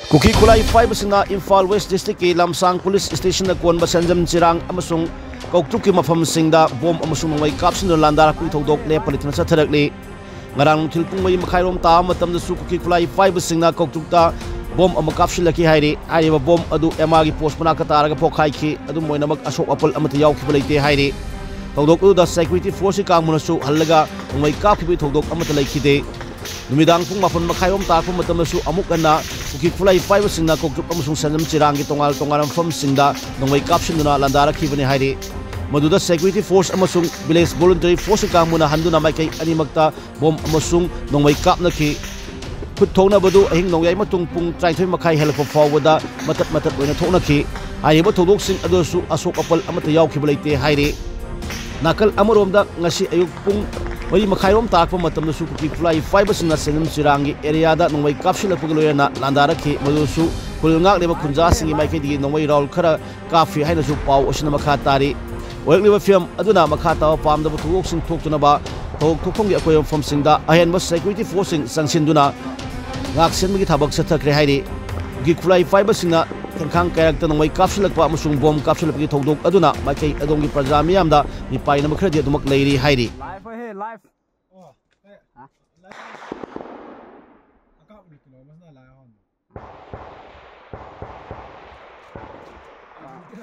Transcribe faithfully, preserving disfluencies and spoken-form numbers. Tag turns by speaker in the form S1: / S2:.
S1: Kuki Kulai five sina Imphal West District ki Lamsang Police Station na kon ba Senjam Chirang amasung Koutruk ki mafam singda bom amasung ngai kapsin landar ku thodok le palitina sa tharakli ngarang thilpung mai makhairom ta matam da su Kuki Kulai five singna Koutruk ta bom ama kapsilaki hairi ai ba bom adu emagi post mana ka taraga pokhai ki adu moina mak asok apal amata yaw ki baleite hairi thodok u da security force ka munasu hallaga ngai kap ki thodok amata laikide numidang pung mafon makhairom ta ko matam su amuk ana Kuki Kulai five singna Koutruk amasung Senjam Chirang ki tongal tongal fam singda ngai kapsin duna landara ki bani hairi Maduda security force amasung village voluntary force ka muna handuna mai kai animakta bom amasung nongmai kapna ki Khut thona badu ahing nongyai matung pung traithoi makhai help forward matat matat oina thona ki ai ba thodok sing adosu asok apal amata yaw ki baleite haire nakal amarom da ngasi ayuk pung wari makhairom takpa matam su Kuki Kulai five singna Senjam Chirang gi area da nongmai kapsil pagloyana landara ki madusu kulngak leba khunja singi mai kai di nongmai raul khara kafi haina su pau osina makha tari Oiklima film aduna makhata pam da thuk sing thok tuna ba thok thokong gi akoy from singda ahen ba security force sing sangsin duna ngak sen gi thabak sa thakre hairi Kuki Kulai five singna thangkhang character nongmai kapsilak pa amusung bom kapsilak gi thodok aduna mai kai adong gi praja miyam da mi paina makhra di adumak leiri hairi
S2: live he live
S3: oh ha live akap ni tulo mas na la hon